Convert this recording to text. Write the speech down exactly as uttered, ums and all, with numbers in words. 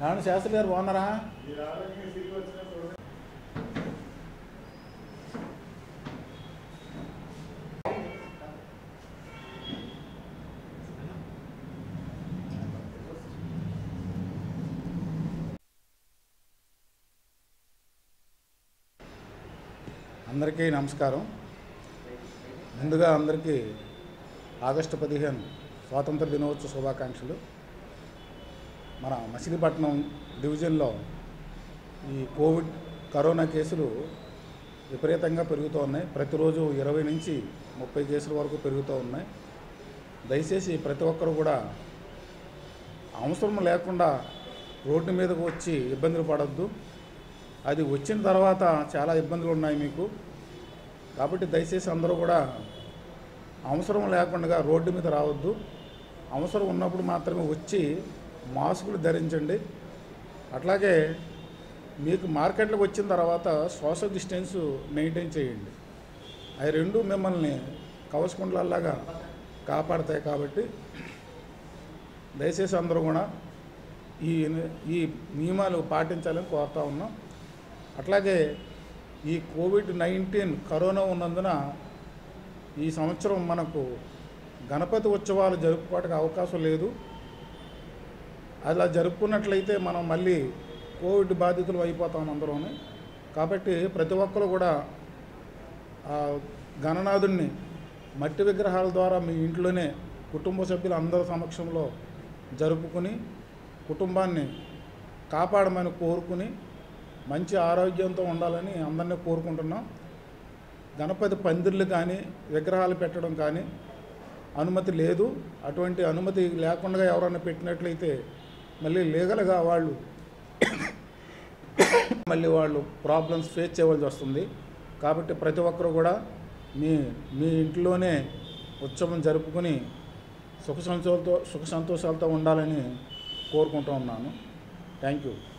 ఏమన్నా శాస్త్రి గారు బాగున్నారా? అందరికీ నమస్కారం. ముందుగా అందరికీ ఆగస్టు పదిహేను స్వాతంత్ర దినోత్సవ శుభాకాంక్షలు. మన మచిలీపట్నం డివిజన్లో ఈ కోవిడ్ కరోనా కేసులు విపరీతంగా పెరుగుతూ ఉన్నాయి. ప్రతిరోజు ఇరవై నుంచి ముప్పై కేసుల వరకు పెరుగుతూ ఉన్నాయి. దయచేసి ప్రతి ఒక్కరు కూడా అవసరం లేకుండా రోడ్డు మీదకు వచ్చి ఇబ్బందులు పడద్దు. అది వచ్చిన తర్వాత చాలా ఇబ్బందులు ఉన్నాయి మీకు. కాబట్టి దయచేసి అందరూ కూడా అవసరం లేకుండా రోడ్డు మీద రావద్దు. అవసరం ఉన్నప్పుడు మాత్రమే వచ్చి మాస్కులు ధరించండి. అట్లాగే మీకు మార్కెట్లోకి వచ్చిన తర్వాత సోషల్ డిస్టెన్స్ మెయింటైన్ చేయండి. అవి రెండు మిమ్మల్ని కవచకుండలాగా కాపాడతాయి. కాబట్టి దయచేసి అందరూ కూడా ఈ ఈ నియమాలు పాటించాలని కోరుతా ఉన్నాం. అట్లాగే ఈ కోవిడ్ నైన్టీన్ కరోనా ఉన్నందున ఈ సంవత్సరం మనకు గణపతి ఉత్సవాలు జరుపుకోవడానికి అవకాశం లేదు. అలా జరుపుకున్నట్లయితే మనం మళ్ళీ కోవిడ్ బాధితులు అయిపోతాం అందరం. కాబట్టి ప్రతి ఒక్కరు కూడా గణనాథుడిని మట్టి విగ్రహాల ద్వారా మీ ఇంట్లోనే కుటుంబ సభ్యులు అందరి సమక్షంలో జరుపుకుని కుటుంబాన్ని కాపాడమని కోరుకుని మంచి ఆరోగ్యంతో ఉండాలని అందరినీ కోరుకుంటున్నాం. గణపతి పందిర్లు కానీ విగ్రహాలు పెట్టడం కానీ అనుమతి లేదు. అటువంటి అనుమతి లేకుండా ఎవరైనా పెట్టినట్లయితే మళ్ళీ లీగల్గా వాళ్ళు మళ్ళీ వాళ్ళు ప్రాబ్లమ్స్ ఫేస్ చేయవలసి వస్తుంది. కాబట్టి ప్రతి ఒక్కరు కూడా మీ మీ ఇంట్లోనే ఉత్సవం జరుపుకొని సుఖ సంతోషాలతో సుఖ సంతోషాలతో ఉండాలని కోరుకుంటూ ఉన్నాను. Thank you.